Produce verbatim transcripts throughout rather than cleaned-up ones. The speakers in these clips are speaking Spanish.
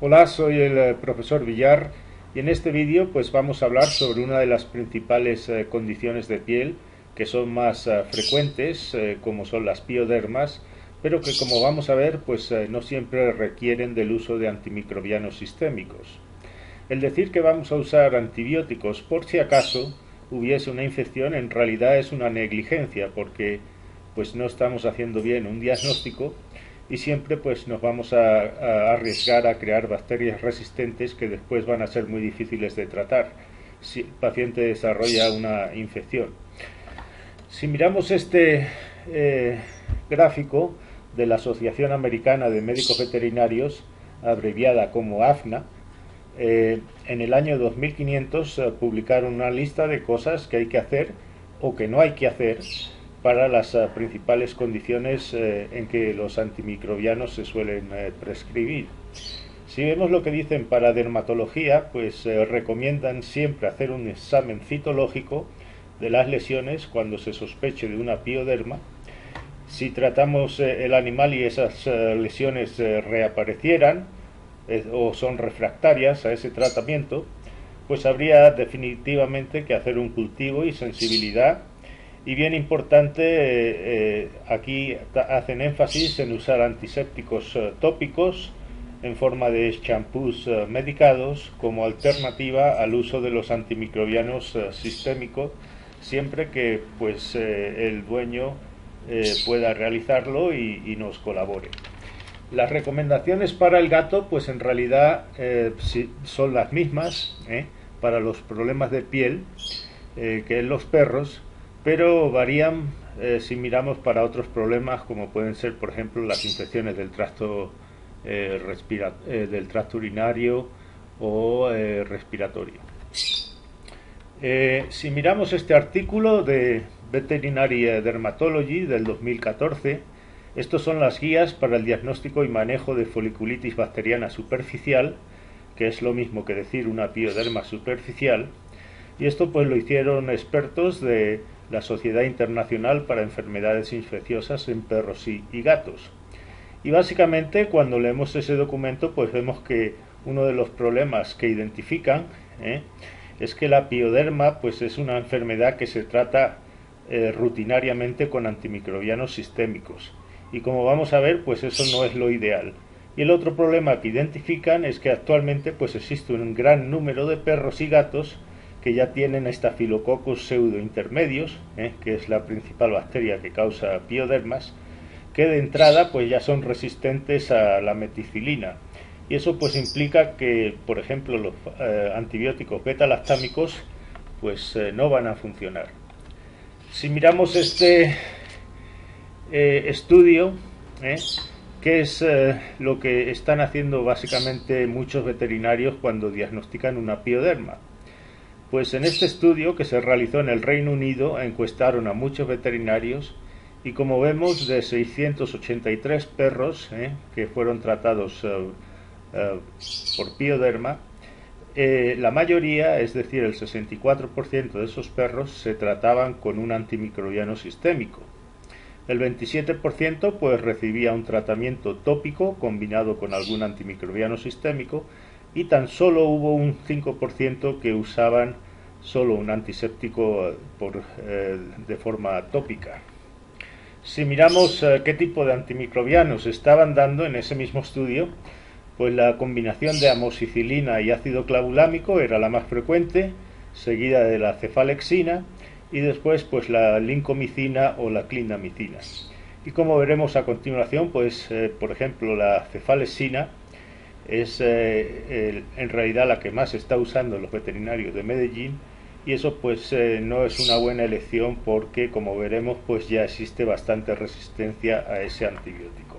Hola, soy el eh, profesor Villar y en este vídeo pues vamos a hablar sobre una de las principales eh, condiciones de piel que son más eh, frecuentes, eh, como son las piodermas, pero que como vamos a ver pues eh, no siempre requieren del uso de antimicrobianos sistémicos. El decir que vamos a usar antibióticos por si acaso hubiese una infección en realidad es una negligencia porque pues no estamos haciendo bien un diagnóstico y siempre pues nos vamos a, a arriesgar a crear bacterias resistentes que después van a ser muy difíciles de tratar si el paciente desarrolla una infección. Si miramos este eh, gráfico de la Asociación Americana de Médicos Veterinarios, abreviada como AFNA, eh, en el año dos mil quinientos eh, publicaron una lista de cosas que hay que hacer o que no hay que hacer para las uh, principales condiciones eh, en que los antimicrobianos se suelen eh, prescribir. Si vemos lo que dicen para dermatología, pues eh, recomiendan siempre hacer un examen citológico de las lesiones cuando se sospeche de una pioderma. Si tratamos eh, el animal y esas eh, lesiones eh, reaparecieran eh, o son refractarias a ese tratamiento, pues habría definitivamente que hacer un cultivo y sensibilidad. Y bien importante, eh, eh, aquí hacen énfasis en usar antisépticos eh, tópicos en forma de champús eh, medicados como alternativa al uso de los antimicrobianos eh, sistémicos, siempre que pues eh, el dueño eh, pueda realizarlo y, y nos colabore. Las recomendaciones para el gato pues en realidad eh, son las mismas eh, para los problemas de piel eh, que en los perros, pero varían eh, si miramos para otros problemas como pueden ser por ejemplo las infecciones del tracto eh, respira eh, del tracto urinario o eh, respiratorio. Eh, si miramos este artículo de Veterinary Dermatology del dos mil catorce, estos son las guías para el diagnóstico y manejo de foliculitis bacteriana superficial, que es lo mismo que decir una pioderma superficial, y esto pues lo hicieron expertos de la Sociedad Internacional para Enfermedades Infecciosas en Perros y, y Gatos. Y básicamente cuando leemos ese documento pues vemos que uno de los problemas que identifican ¿eh? es que la pioderma pues es una enfermedad que se trata eh, rutinariamente con antimicrobianos sistémicos. Y como vamos a ver pues eso no es lo ideal. Y el otro problema que identifican es que actualmente pues existe un gran número de perros y gatos que ya tienen Staphylococcus pseudointermedios, ¿eh? que es la principal bacteria que causa piodermas, que de entrada pues ya son resistentes a la meticilina. Y eso pues implica que, por ejemplo, los eh, antibióticos beta-lactámicos pues eh, no van a funcionar. Si miramos este eh, estudio, ¿eh? que es eh, lo que están haciendo básicamente muchos veterinarios cuando diagnostican una pioderma. Pues en este estudio que se realizó en el Reino Unido encuestaron a muchos veterinarios y como vemos de seiscientos ochenta y tres perros eh, que fueron tratados eh, eh, por pioderma, eh, la mayoría, es decir el sesenta y cuatro por ciento de esos perros se trataban con un antimicrobiano sistémico. El veintisiete por ciento pues recibía un tratamiento tópico combinado con algún antimicrobiano sistémico y tan solo hubo un cinco por ciento que usaban solo un antiséptico por, eh, de forma tópica. Si miramos eh, qué tipo de antimicrobianos estaban dando en ese mismo estudio, pues la combinación de amoxicilina y ácido clavulámico era la más frecuente, seguida de la cefalexina y después pues la lincomicina o la clindamicina. Y como veremos a continuación, pues eh, por ejemplo la cefalexina es eh, el, en realidad la que más se está usando en los veterinarios de Medellín y eso pues eh, no es una buena elección porque como veremos pues ya existe bastante resistencia a ese antibiótico.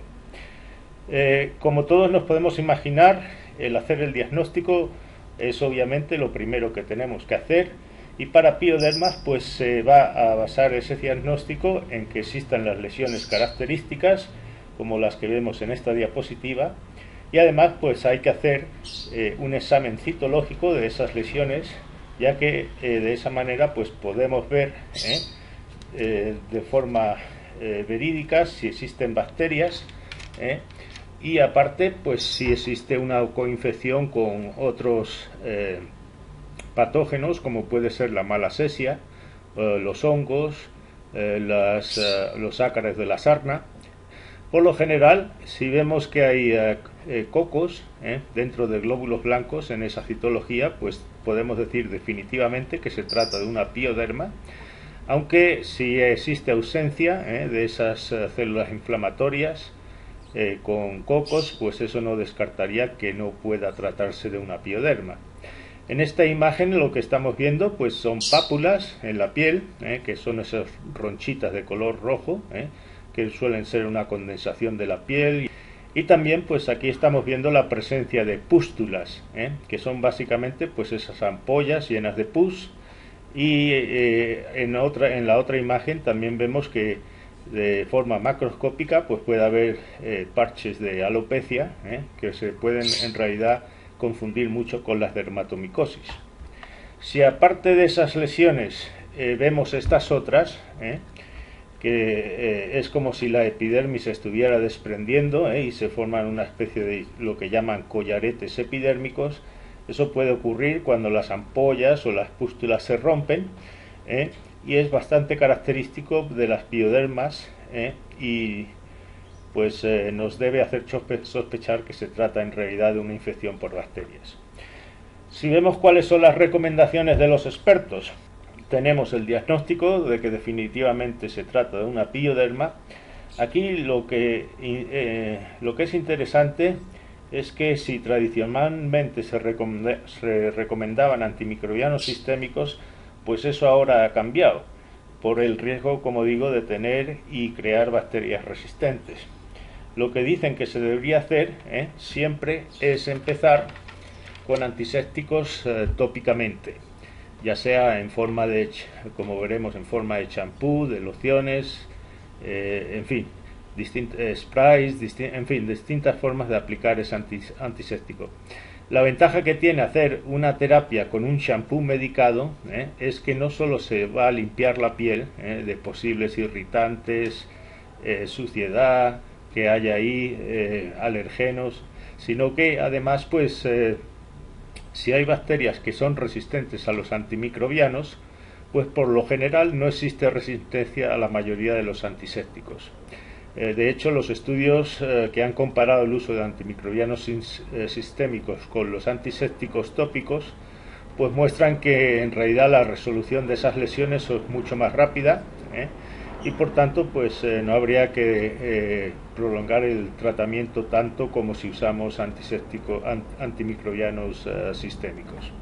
Eh, como todos nos podemos imaginar, el hacer el diagnóstico es obviamente lo primero que tenemos que hacer y para piodermas pues se va a basar ese diagnóstico en que existan las lesiones características como las que vemos en esta diapositiva. Y además pues hay que hacer eh, un examen citológico de esas lesiones, ya que eh, de esa manera pues podemos ver eh, eh, de forma eh, verídica si existen bacterias eh, y aparte, pues si existe una coinfección con otros eh, patógenos, como puede ser la malasesia, eh, los hongos, eh, las, eh, los ácaros de la sarna. Por lo general, si vemos que hay eh, eh, cocos eh, dentro de glóbulos blancos en esa citología, pues podemos decir definitivamente que se trata de una pioderma, aunque si existe ausencia eh, de esas eh, células inflamatorias eh, con cocos, pues eso no descartaría que no pueda tratarse de una pioderma. En esta imagen lo que estamos viendo pues son pápulas en la piel, eh, que son esas ronchitas de color rojo, eh, que suelen ser una condensación de la piel. Y también pues aquí estamos viendo la presencia de pústulas, eh, que son básicamente pues esas ampollas llenas de pus. Y eh, en, otra, en la otra imagen también vemos que de forma macroscópica pues puede haber eh, parches de alopecia, eh, que se pueden en realidad confundir mucho con las dermatomicosis. Si aparte de esas lesiones eh, vemos estas otras, eh, que eh, es como si la epidermis estuviera desprendiendo eh, y se forman una especie de lo que llaman collaretes epidérmicos. Eso puede ocurrir cuando las ampollas o las pústulas se rompen, eh, y es bastante característico de las piodermas, eh, y pues eh, nos debe hacer sospechar que se trata en realidad de una infección por bacterias. Si vemos cuáles son las recomendaciones de los expertos, tenemos el diagnóstico de que definitivamente se trata de una pioderma. Aquí lo que, eh, lo que es interesante es que si tradicionalmente se, recomend se recomendaban antimicrobianos sistémicos, pues eso ahora ha cambiado, por el riesgo, como digo, de tener y crear bacterias resistentes. Lo que dicen que se debería hacer eh, siempre es empezar con antisépticos eh, tópicamente, ya sea en forma de, como veremos, en forma de champú, de lociones, eh, en fin, distint, eh, sprays, disti en fin, distintas formas de aplicar ese antis antiséptico. La ventaja que tiene hacer una terapia con un champú medicado eh, es que no solo se va a limpiar la piel eh, de posibles irritantes, eh, suciedad que haya ahí, eh, alergenos, sino que además pues eh, si hay bacterias que son resistentes a los antimicrobianos, pues por lo general no existe resistencia a la mayoría de los antisépticos. Eh, de hecho, los estudios eh, que han comparado el uso de antimicrobianos eh, sistémicos con los antisépticos tópicos, pues muestran que en realidad la resolución de esas lesiones es mucho más rápida, ¿eh? y por tanto pues eh, no habría que eh, prolongar el tratamiento tanto como si usamos antisépticos, ant, antimicrobianos eh, sistémicos.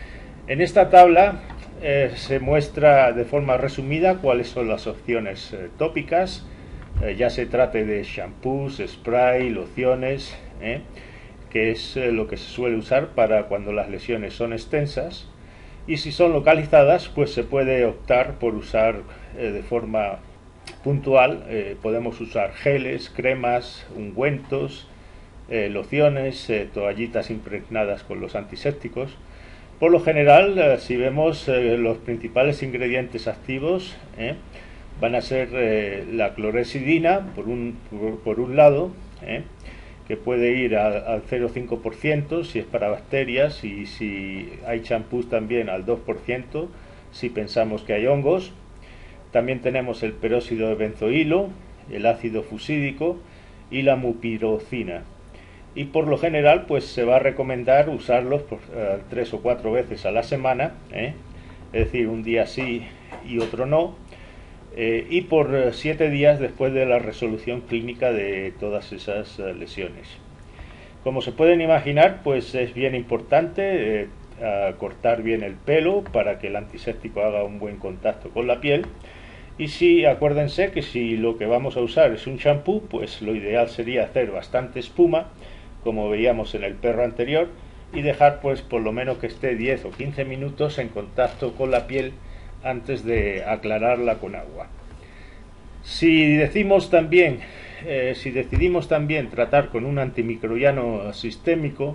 En esta tabla eh, se muestra de forma resumida cuáles son las opciones eh, tópicas, eh, ya se trate de shampoos, spray, lociones, eh, que es eh, lo que se suele usar para cuando las lesiones son extensas, y si son localizadas pues se puede optar por usar eh, de forma puntual, eh, podemos usar geles, cremas, ungüentos, eh, lociones, eh, toallitas impregnadas con los antisépticos. Por lo general, eh, si vemos eh, los principales ingredientes activos, eh, van a ser eh, la clorexidina, por un, por, por un lado, eh, que puede ir al cero coma cinco por ciento si es para bacterias, y si hay champús también al dos por ciento si pensamos que hay hongos. También tenemos el peróxido de benzoilo, el ácido fusídico y la mupirocina. Y por lo general pues se va a recomendar usarlos por, uh, tres o cuatro veces a la semana, ¿eh? es decir, un día sí y otro no, eh, y por uh, siete días después de la resolución clínica de todas esas uh, lesiones. Como se pueden imaginar, pues es bien importante eh, cortar bien el pelo para que el antiséptico haga un buen contacto con la piel. Y si, acuérdense que si lo que vamos a usar es un champú, pues lo ideal sería hacer bastante espuma, como veíamos en el perro anterior, y dejar pues por lo menos que esté diez o quince minutos en contacto con la piel antes de aclararla con agua. Si decimos también, eh, si decidimos también tratar con un antimicrobiano sistémico,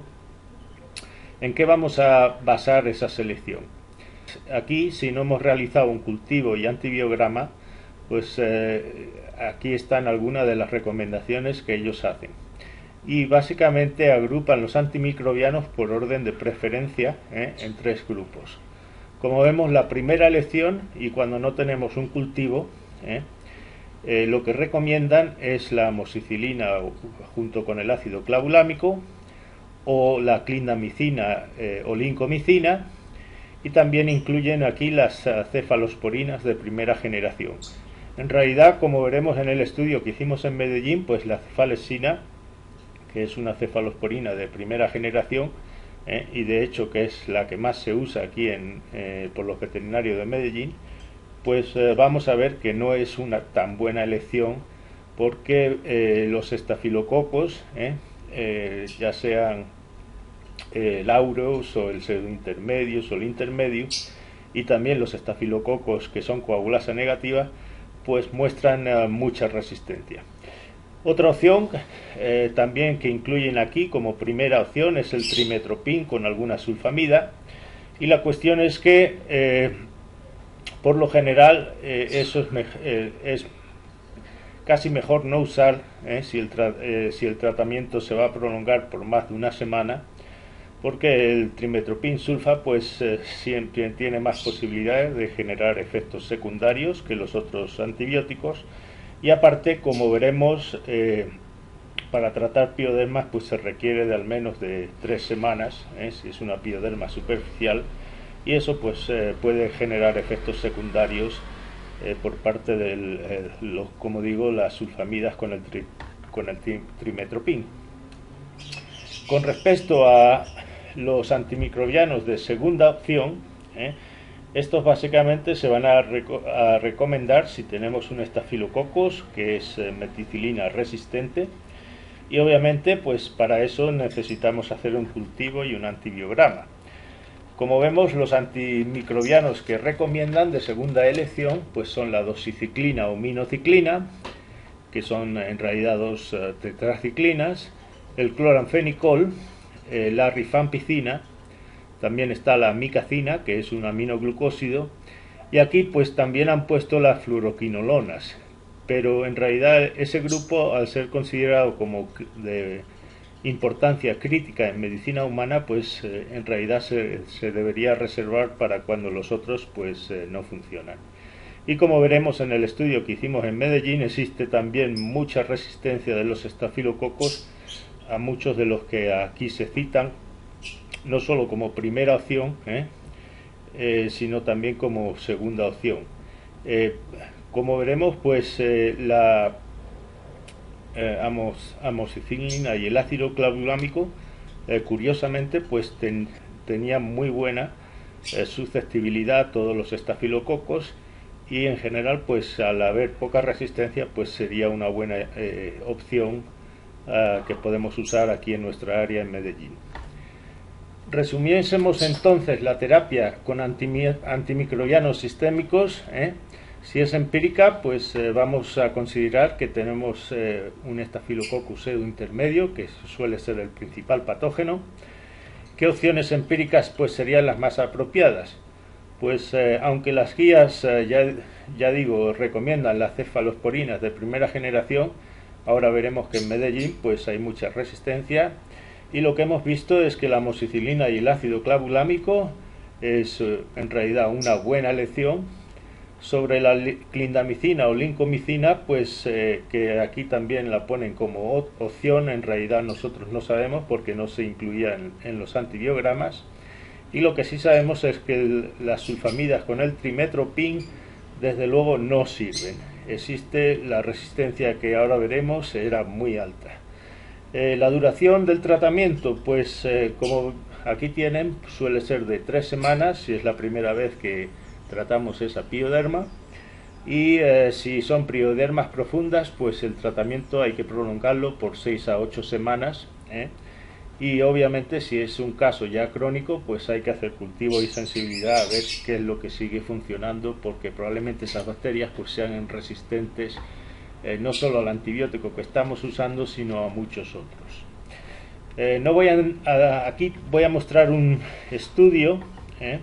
¿en qué vamos a basar esa selección? Aquí, si no hemos realizado un cultivo y antibiograma, pues eh, aquí están algunas de las recomendaciones que ellos hacen. y básicamente agrupan los antimicrobianos por orden de preferencia, ¿eh? en tres grupos. Como vemos, la primera elección, y cuando no tenemos un cultivo, ¿eh? Eh, lo que recomiendan es la amoxicilina junto con el ácido clavulámico, o la clindamicina eh, o lincomicina, y también incluyen aquí las uh, cefalosporinas de primera generación. En realidad, como veremos en el estudio que hicimos en Medellín, pues la cefalexina, que es una cefalosporina de primera generación, eh, y de hecho que es la que más se usa aquí en, eh, por los veterinarios de Medellín, pues eh, vamos a ver que no es una tan buena elección, porque eh, los estafilococos, eh, eh, ya sean eh, el aureus o el pseudointermedius o el intermedio, y también los estafilococos que son coagulasa negativa, pues muestran uh, mucha resistencia. Otra opción eh, también que incluyen aquí como primera opción es el trimetoprim con alguna sulfamida, y la cuestión es que eh, por lo general eh, eso es, eh, es casi mejor no usar eh, si, el eh, si el tratamiento se va a prolongar por más de una semana, porque el trimetoprim sulfa pues eh, siempre tiene más posibilidades de generar efectos secundarios que los otros antibióticos, y aparte, como veremos, eh, para tratar piodermas pues se requiere de al menos de tres semanas, eh, si es una pioderma superficial, y eso pues eh, puede generar efectos secundarios eh, por parte del, eh, los, como digo, las sulfamidas con el, tri, con el tri, trimetoprim. Con respecto a los antimicrobianos de segunda opción, eh, estos básicamente se van a, reco a recomendar si tenemos un estafilococcus que es eh, meticilina resistente, y obviamente pues para eso necesitamos hacer un cultivo y un antibiograma. Como vemos, los antimicrobianos que recomiendan de segunda elección pues son la doxiciclina o minociclina, que son en realidad dos uh, tetraciclinas, el cloranfenicol, eh, la rifampicina, también está la micacina, que es un aminoglucósido, y aquí pues también han puesto las fluoroquinolonas, pero en realidad ese grupo, al ser considerado como de importancia crítica en medicina humana, pues eh, en realidad se, se debería reservar para cuando los otros pues eh, no funcionan. Y como veremos en el estudio que hicimos en Medellín, existe también mucha resistencia de los estafilococos a muchos de los que aquí se citan, no solo como primera opción, ¿eh? Eh, sino también como segunda opción. Eh, como veremos, pues eh, la eh, amos, amoxicilina y el ácido clavulámico, eh, curiosamente, pues ten, tenían muy buena eh, susceptibilidad a todos los estafilococos, y en general, pues al haber poca resistencia, pues sería una buena eh, opción uh, que podemos usar aquí en nuestra área en Medellín. Resumiésemos entonces la terapia con antimicrobianos sistémicos, ¿eh? Si es empírica, pues eh, vamos a considerar que tenemos eh, un estafilococcus pseudointermedio, que suele ser el principal patógeno. ¿Qué opciones empíricas pues serían las más apropiadas? Pues eh, aunque las guías, eh, ya, ya digo, recomiendan las cefalosporinas de primera generación, ahora veremos que en Medellín pues hay mucha resistencia, y lo que hemos visto es que la amoxicilina y el ácido clavulámico es eh, en realidad una buena elección. Sobre la clindamicina o lincomicina, pues eh, que aquí también la ponen como opción, en realidad nosotros no sabemos porque no se incluía en, en los antibiogramas. Y lo que sí sabemos es que el, las sulfamidas con el trimetoprim desde luego no sirven. Existe la resistencia que ahora veremos, era muy alta. Eh, la duración del tratamiento, pues eh, como aquí tienen, suele ser de tres semanas si es la primera vez que tratamos esa pioderma, y eh, si son piodermas profundas, pues el tratamiento hay que prolongarlo por seis a ocho semanas, ¿eh? Y obviamente si es un caso ya crónico, pues hay que hacer cultivo y sensibilidad a ver qué es lo que sigue funcionando, porque probablemente esas bacterias pues sean resistentes eh, no solo al antibiótico que estamos usando, sino a muchos otros. Eh, no voy a, a, aquí voy a mostrar un estudio, ¿eh?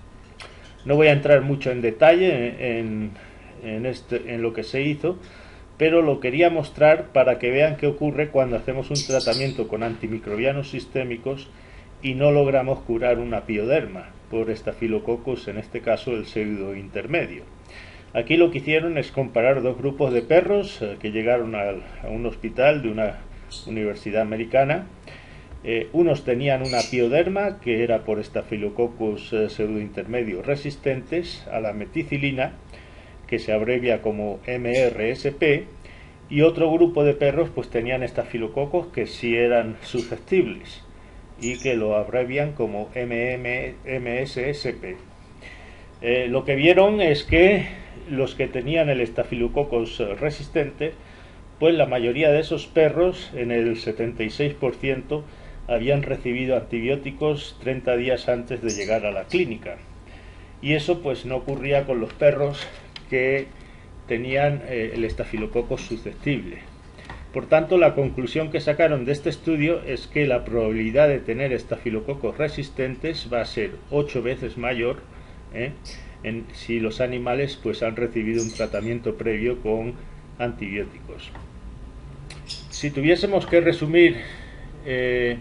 No voy a entrar mucho en detalle en, en, este, en lo que se hizo, pero lo quería mostrar para que vean qué ocurre cuando hacemos un tratamiento con antimicrobianos sistémicos y no logramos curar una pioderma por Staphylococcus, en este caso el pseudo intermedio. Aquí lo que hicieron es comparar dos grupos de perros eh, que llegaron a, a un hospital de una universidad americana. Eh, unos tenían una pioderma que era por Staphylococcus eh, pseudointermedio resistentes a la meticilina, que se abrevia como M R S P, y otro grupo de perros pues tenían estafilococos que sí eran susceptibles y que lo abrevian como M S S P. Eh, lo que vieron es que los que tenían el estafilococos resistente, pues la mayoría de esos perros, en el setenta y seis por ciento, habían recibido antibióticos treinta días antes de llegar a la clínica. Y eso pues no ocurría con los perros que tenían eh, el estafilococo susceptible. Por tanto, la conclusión que sacaron de este estudio es que la probabilidad de tener estafilococos resistentes va a ser ocho veces mayor ¿eh? en, si los animales pues han recibido un tratamiento previo con antibióticos. Si tuviésemos que resumir eh,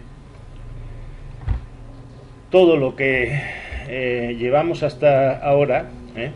todo lo que eh, llevamos hasta ahora ¿eh?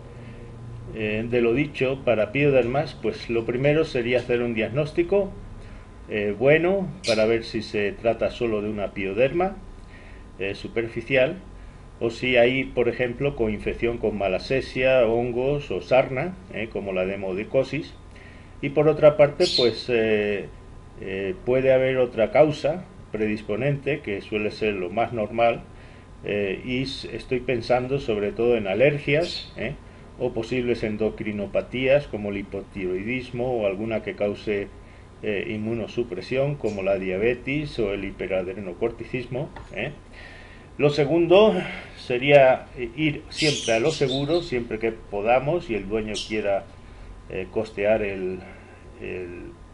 Eh, de lo dicho para piodermas, pues lo primero sería hacer un diagnóstico eh, bueno para ver si se trata solo de una pioderma eh, superficial o si hay, por ejemplo, coinfección con malasesia, hongos o sarna, eh, como la demodicosis. Y por otra parte, pues eh, eh, puede haber otra causa predisponente, que suele ser lo más normal, eh, y estoy pensando sobre todo en alergias, eh, o posibles endocrinopatías como el hipotiroidismo o alguna que cause eh, inmunosupresión como la diabetes o el hiperadrenocorticismo. ¿eh? Lo segundo sería ir siempre a lo seguro, siempre que podamos y el dueño quiera eh, costear el, el,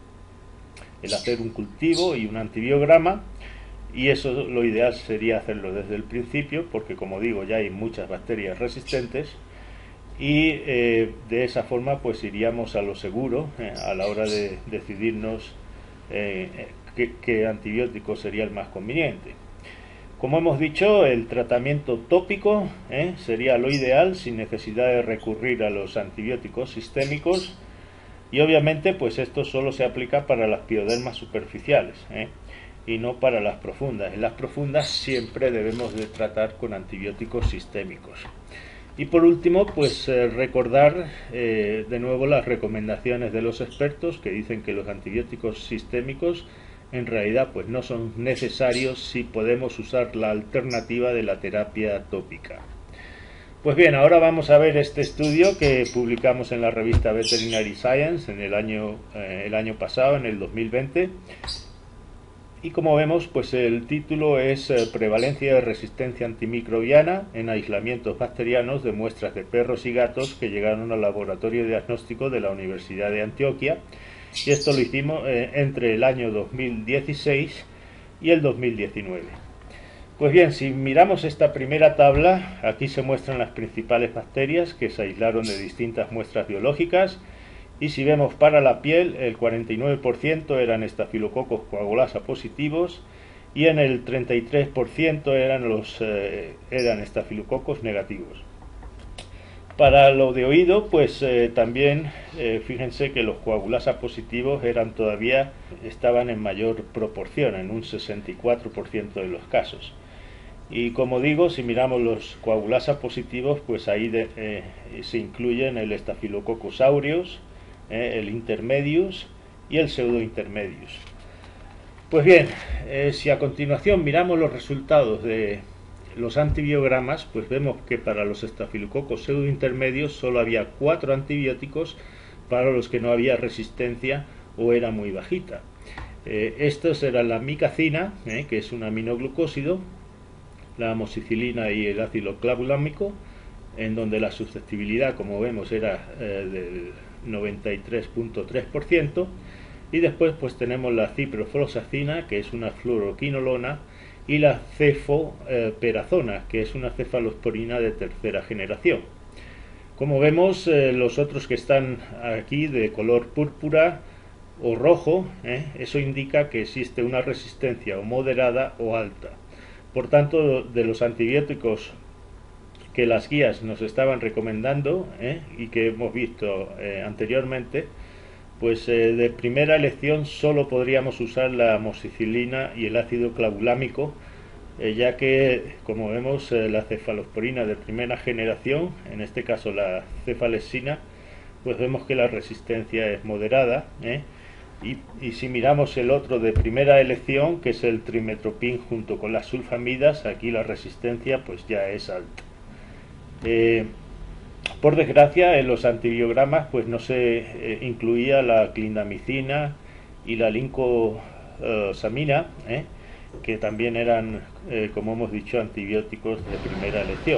el hacer un cultivo y un antibiograma, y eso lo ideal sería hacerlo desde el principio porque, como digo, ya hay muchas bacterias resistentes. Y eh, de esa forma pues iríamos a lo seguro eh, a la hora de decidirnos eh, qué, qué antibiótico sería el más conveniente. Como hemos dicho, el tratamiento tópico eh, sería lo ideal sin necesidad de recurrir a los antibióticos sistémicos, y obviamente pues esto solo se aplica para las piodermas superficiales eh, y no para las profundas. En las profundas siempre debemos de tratar con antibióticos sistémicos. Y por último, pues eh, recordar eh, de nuevo las recomendaciones de los expertos que dicen que los antibióticos sistémicos en realidad pues no son necesarios si podemos usar la alternativa de la terapia tópica. Pues bien, ahora vamos a ver este estudio que publicamos en la revista Veterinary Science en el año, eh, el año pasado, en el dos mil veinte. Y como vemos, pues el título es eh, Prevalencia de resistencia antimicrobiana en aislamientos bacterianos de muestras de perros y gatos que llegaron al laboratorio diagnóstico de la Universidad de Antioquia. Y esto lo hicimos eh, entre el año dos mil dieciséis y el dos mil diecinueve. Pues bien, si miramos esta primera tabla, aquí se muestran las principales bacterias que se aislaron de distintas muestras biológicas. Y si vemos para la piel, el cuarenta y nueve por ciento eran estafilococos coagulasa positivos y en el treinta y tres por ciento eran, los, eh, eran estafilococos negativos. Para lo de oído, pues eh, también eh, fíjense que los coagulasa positivos eran todavía, estaban en mayor proporción, en un sesenta y cuatro por ciento de los casos. Y como digo, si miramos los coagulasa positivos, pues ahí de, eh, se incluyen el Staphylococcus aureus, Eh, el intermedius y el pseudointermedius. Pues bien, eh, si a continuación miramos los resultados de los antibiogramas, pues vemos que para los estafilococos pseudointermedios solo había cuatro antibióticos para los que no había resistencia o era muy bajita. Eh, estos eran la micacina, eh, que es un aminoglucósido, la amoxicilina y el ácido clavulámico, en donde la susceptibilidad, como vemos, era eh, del noventa y tres punto tres por ciento, y después pues tenemos la ciprofloxacina, que es una fluoroquinolona, y la cefoperazona, que es una cefalosporina de tercera generación. Como vemos, eh, los otros que están aquí de color púrpura o rojo, eh, eso indica que existe una resistencia o moderada o alta. Por tanto, de los antibióticos que las guías nos estaban recomendando eh, y que hemos visto eh, anteriormente, pues eh, de primera elección solo podríamos usar la amoxicilina y el ácido clavulámico, eh, ya que, como vemos, eh, la cefalosporina de primera generación, en este caso la cefalexina, pues vemos que la resistencia es moderada, ¿eh? y, y si miramos el otro de primera elección, que es el trimetoprim junto con las sulfamidas, aquí la resistencia pues ya es alta. Eh, por desgracia, en los antibiogramas pues no se eh, incluía la clindamicina y la lincosamina, ¿eh? que también eran, eh, como hemos dicho, antibióticos de primera elección.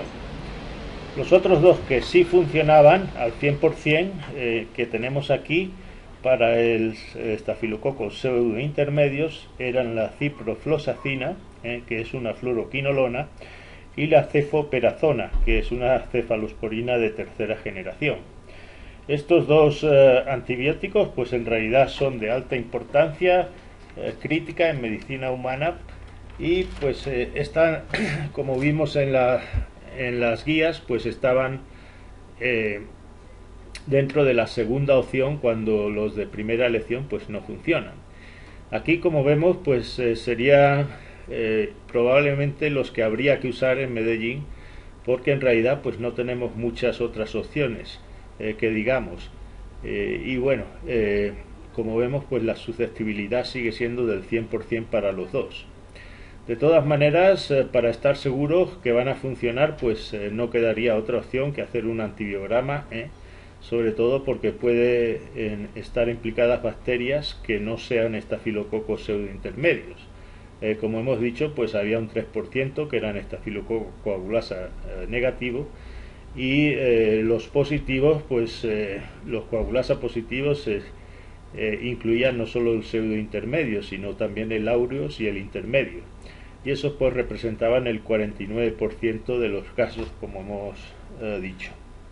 Los otros dos que sí funcionaban al cien por cien, eh, que tenemos aquí para el Staphylococcus pseudointermedios, eran la ciprofloxacina, eh, que es una fluoroquinolona, y la cefoperazona, que es una cefalosporina de tercera generación. Estos dos eh, antibióticos pues en realidad son de alta importancia eh, crítica en medicina humana, y pues eh, están, como vimos en, la, en las guías, pues estaban eh, dentro de la segunda opción cuando los de primera elección pues no funcionan. Aquí, como vemos, pues eh, sería eh, probablemente los que habría que usar en Medellín, porque en realidad pues no tenemos muchas otras opciones eh, que digamos, eh, y bueno, eh, como vemos pues la susceptibilidad sigue siendo del cien por cien para los dos. De todas maneras, eh, para estar seguros que van a funcionar, pues eh, no quedaría otra opción que hacer un antibiograma, ¿eh? sobre todo porque puede eh, estar implicadas bacterias que no sean estafilococos pseudointermedios. Eh, como hemos dicho, pues había un tres por ciento que eran estafilococo coagulasa eh, negativo, y eh, los positivos, pues eh, los coagulasa positivos eh, eh, incluían no solo el pseudointermedio, sino también el aureus y el intermedio, y esos pues representaban el cuarenta y nueve por ciento de los casos, como hemos eh, dicho.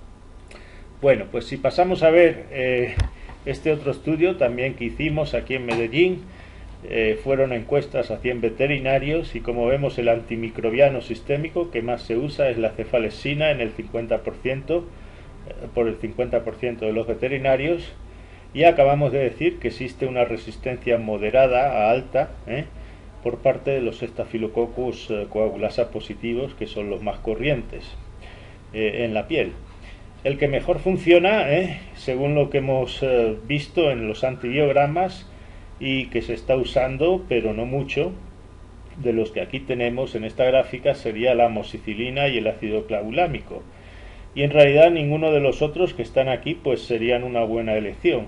Bueno, pues si pasamos a ver eh, este otro estudio también que hicimos aquí en Medellín, eh, fueron encuestas a cien veterinarios, y como vemos el antimicrobiano sistémico que más se usa es la cefalexina en el cincuenta por ciento, eh, por el cincuenta por ciento de los veterinarios, y acabamos de decir que existe una resistencia moderada a alta ¿eh? por parte de los Staphylococcus eh, coagulasa positivos, que son los más corrientes eh, en la piel. El que mejor funciona, ¿eh? según lo que hemos eh, visto en los antibiogramas y que se está usando, pero no mucho, de los que aquí tenemos en esta gráfica, sería la amoxicilina y el ácido clavulámico. Y en realidad ninguno de los otros que están aquí pues serían una buena elección.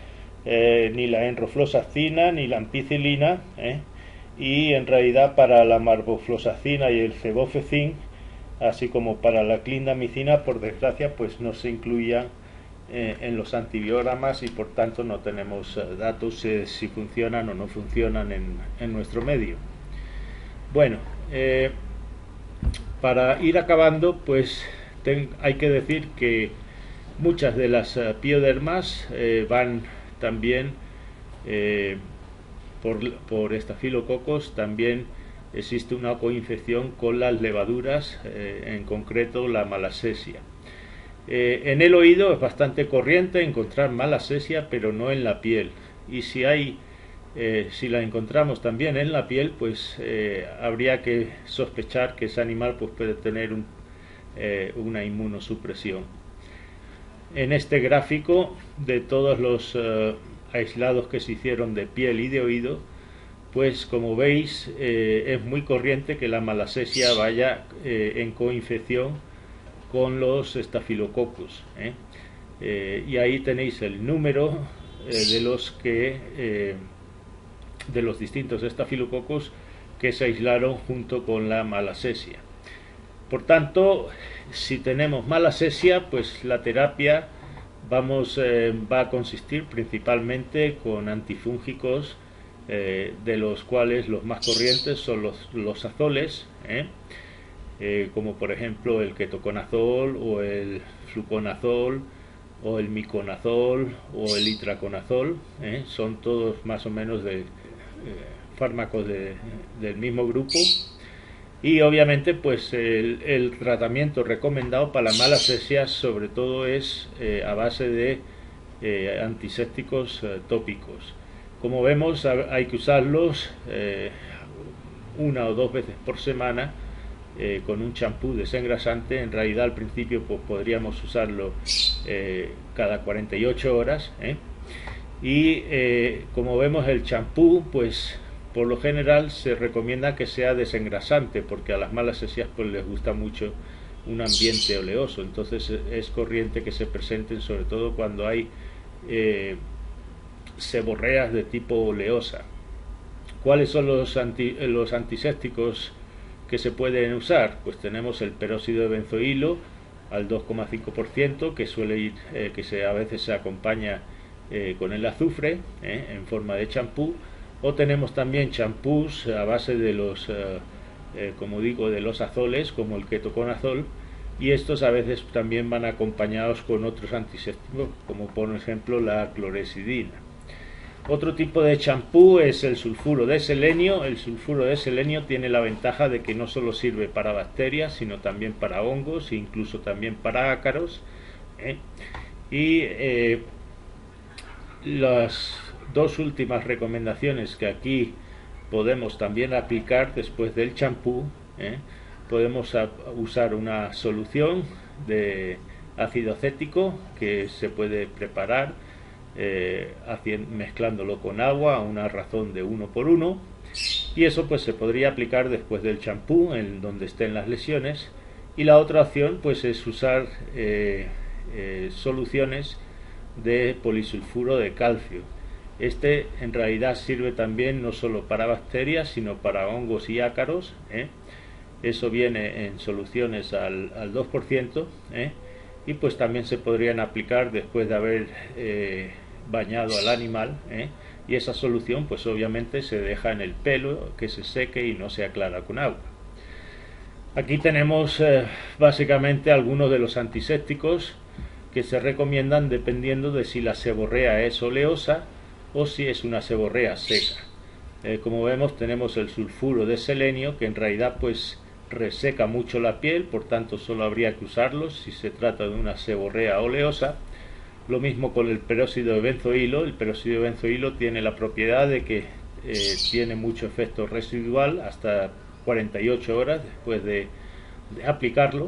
Eh, ni la enrofloxacina ni la ampicilina, ¿eh? y en realidad para la marbofloxacina y el cebofecin, así como para la clindamicina, por desgracia pues no se incluían eh, en los antibiogramas, y por tanto no tenemos eh, datos eh, si funcionan o no funcionan en, en nuestro medio. Bueno, eh, para ir acabando, pues ten, hay que decir que muchas de las uh, piodermas eh, van también eh, por, por estafilococos. También existe una coinfección con las levaduras, eh, en concreto la malasesia. Eh, en el oído es bastante corriente encontrar malasesia, pero no en la piel, y si hay eh, si la encontramos también en la piel, pues eh, habría que sospechar que ese animal pues, puede tener un, eh, una inmunosupresión. En este gráfico, de todos los eh, aislados que se hicieron de piel y de oído, pues como veis eh, es muy corriente que la malasesia vaya eh, en coinfección con los estafilococcus, ¿eh? Eh, y ahí tenéis el número eh, de los que eh, de los distintos estafilococcus que se aislaron junto con la malasesia. Por tanto, si tenemos malasesia, pues la terapia vamos eh, va a consistir principalmente con antifúngicos, eh, de los cuales los más corrientes son los, los azoles, ¿eh? eh, como por ejemplo el ketoconazol o el fluconazol o el miconazol o el itraconazol, ¿eh? Son todos más o menos de eh, fármacos de, del mismo grupo. Y obviamente pues el, el tratamiento recomendado para la malacesia sobre todo es eh, a base de eh, antisépticos eh, tópicos. Como vemos, hay que usarlos eh, una o dos veces por semana eh, con un champú desengrasante. En realidad al principio pues podríamos usarlo eh, cada cuarenta y ocho horas, ¿eh? Y eh, como vemos, el champú pues por lo general se recomienda que sea desengrasante, porque a las malacesias pues les gusta mucho un ambiente oleoso. Entonces es corriente que se presenten sobre todo cuando hay eh, seborreas de tipo oleosa. ¿Cuáles son los, anti, los antisépticos que se pueden usar? Pues tenemos el peróxido de benzoilo al dos coma cinco por ciento, que suele ir, eh, que se, a veces se acompaña eh, con el azufre eh, en forma de champú. O tenemos también champús a base de los, eh, eh, como digo, de los azoles, como el ketoconazol, y estos a veces también van acompañados con otros antisépticos, como por ejemplo la clorexidina. Otro tipo de champú es el sulfuro de selenio. El sulfuro de selenio tiene la ventaja de que no solo sirve para bacterias, sino también para hongos e incluso también para ácaros, ¿eh? Y eh, las dos últimas recomendaciones que aquí podemos también aplicar después del champú, ¿eh? Podemos usar una solución de ácido acético que se puede preparar eh, mezclándolo con agua a una razón de uno por uno, y eso pues se podría aplicar después del champú en donde estén las lesiones. Y la otra opción pues es usar eh, eh, soluciones de polisulfuro de calcio. Este en realidad sirve también no solo para bacterias sino para hongos y ácaros, ¿eh? Eso viene en soluciones al, al dos por ciento, ¿eh? Y pues también se podrían aplicar después de haber eh, bañado al animal, ¿eh? Y esa solución pues obviamente se deja en el pelo, que se seque y no se aclara con agua. Aquí tenemos eh, básicamente algunos de los antisépticos que se recomiendan dependiendo de si la seborrea es oleosa o si es una seborrea seca. Eh, como vemos, tenemos el sulfuro de selenio, que en realidad pues reseca mucho la piel, por tanto solo habría que usarlos si se trata de una seborrea oleosa. Lo mismo con el peróxido de benzoilo. El peróxido de benzoilo tiene la propiedad de que eh, tiene mucho efecto residual hasta cuarenta y ocho horas después de, de aplicarlo.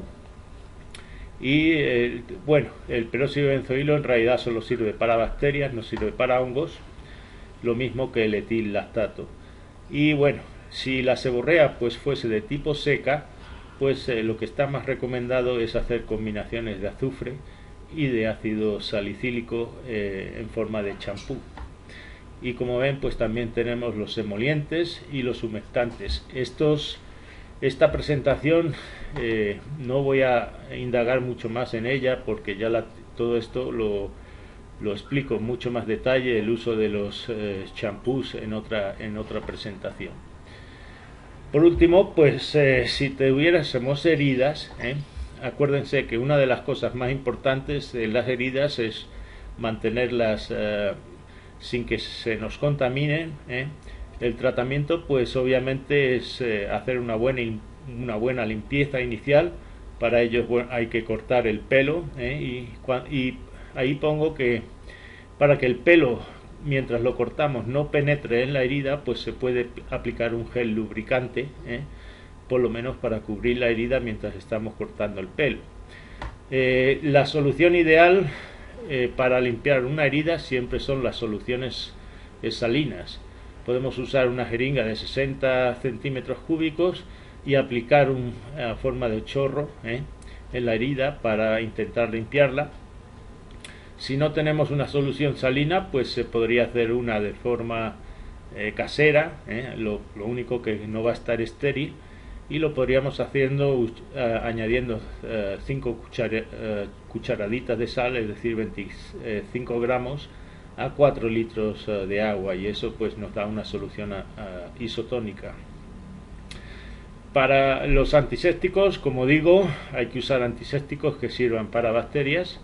Y eh, bueno, el peróxido de benzoilo en realidad solo sirve para bacterias, no sirve para hongos, lo mismo que el etil lactato. Y bueno, si la seborrea pues fuese de tipo seca, pues eh, lo que está más recomendado es hacer combinaciones de azufre y de ácido salicílico eh, en forma de champú. Y como ven, pues también tenemos los emolientes y los humectantes. Estos, esta presentación eh, no voy a indagar mucho más en ella, porque ya la, todo esto lo, lo explico en mucho más detalle, el uso de los eh, champús en otra, en otra presentación. Por último, pues eh, si tuviésemos heridas, ¿eh? acuérdense que una de las cosas más importantes de las heridas es mantenerlas eh, sin que se nos contaminen, ¿eh? El tratamiento pues obviamente es eh, hacer una buena, una buena limpieza inicial. Para ello bueno, hay que cortar el pelo, ¿eh? y, y ahí pongo que para que el pelo, mientras lo cortamos, no penetre en la herida, pues se puede aplicar un gel lubricante, ¿eh? por lo menos para cubrir la herida mientras estamos cortando el pelo. Eh, la solución ideal eh, para limpiar una herida siempre son las soluciones eh, salinas. Podemos usar una jeringa de sesenta centímetros cúbicos y aplicar una forma de chorro ¿eh? en la herida para intentar limpiarla. Si no tenemos una solución salina, pues se podría hacer una de forma eh, casera, ¿eh? lo, lo único que no va a estar estéril, y lo podríamos haciendo uh, añadiendo cinco uh, cuchar uh, cucharaditas de sal, es decir, veinticinco gramos a cuatro litros uh, de agua, y eso pues nos da una solución uh, isotónica. Para los antisépticos, como digo, hay que usar antisépticos que sirvan para bacterias.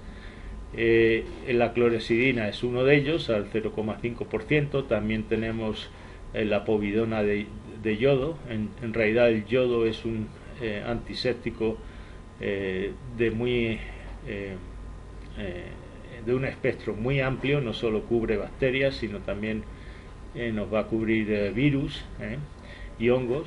Eh, la clorexidina es uno de ellos, al cero coma cinco por ciento. También tenemos eh, la povidona de, de yodo. En, en realidad el yodo es un eh, antiséptico eh, de muy eh, eh, de un espectro muy amplio. No solo cubre bacterias, sino también eh, nos va a cubrir eh, virus eh, y hongos.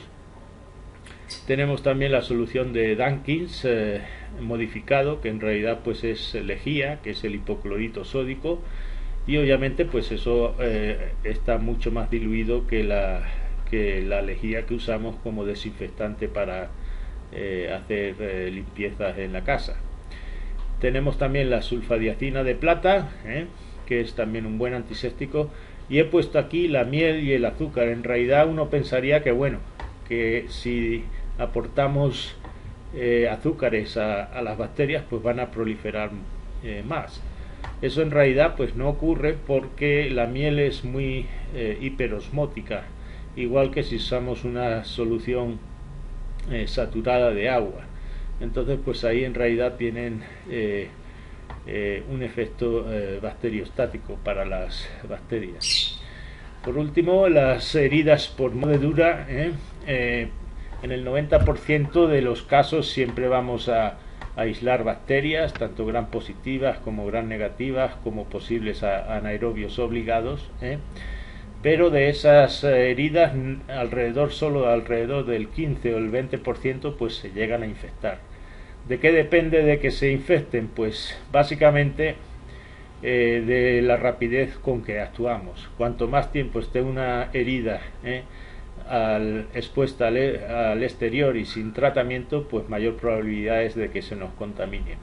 Tenemos también la solución de Dankins eh, modificado, que en realidad pues es lejía, que es el hipoclorito sódico, y obviamente pues eso eh, está mucho más diluido que la, que la lejía que usamos como desinfectante para eh, hacer eh, limpiezas en la casa. Tenemos también la sulfadiacina de plata, eh, que es también un buen antiséptico, y he puesto aquí la miel y el azúcar. En realidad uno pensaría que bueno, que si aportamos eh, azúcares a, a las bacterias, pues van a proliferar eh, más. Eso en realidad pues no ocurre, porque la miel es muy eh, hiperosmótica, igual que si usamos una solución eh, saturada de agua. Entonces pues ahí en realidad tienen eh, eh, un efecto eh, bacteriostático para las bacterias. Por último, las heridas por mordedura. ¿eh? Eh, en el noventa por ciento de los casos siempre vamos a, a aislar bacterias, tanto gram positivas como gram negativas, como posibles a, anaerobios obligados. ¿eh? Pero de esas eh, heridas, alrededor solo alrededor del quince o el veinte por ciento pues se llegan a infectar. ¿De qué depende de que se infecten? Pues básicamente eh, de la rapidez con que actuamos. Cuanto más tiempo esté una herida eh, al, expuesta al, al exterior y sin tratamiento, pues mayor probabilidad es de que se nos contamine.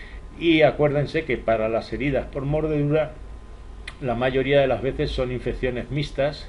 Y acuérdense que para las heridas por mordedura, la mayoría de las veces son infecciones mixtas,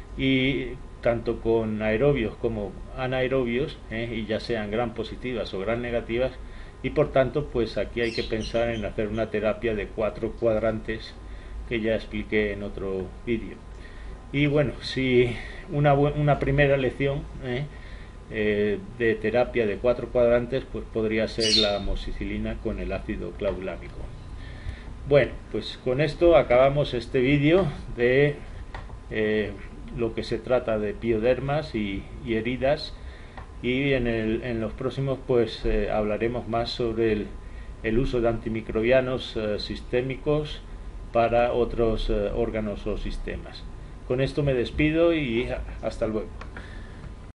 y tanto con aerobios como anaerobios, eh, y ya sean gram positivas o gram negativas, y por tanto pues aquí hay que pensar en hacer una terapia de cuatro cuadrantes, que ya expliqué en otro vídeo. Y bueno, si una, una primera lección eh, eh, de terapia de cuatro cuadrantes pues podría ser la amoxicilina con el ácido clavulámico. Bueno, pues con esto acabamos este vídeo de eh, lo que se trata de piodermas y, y heridas, y en, el, en los próximos pues eh, hablaremos más sobre el, el uso de antimicrobianos eh, sistémicos para otros eh, órganos o sistemas. Con esto me despido y hasta luego.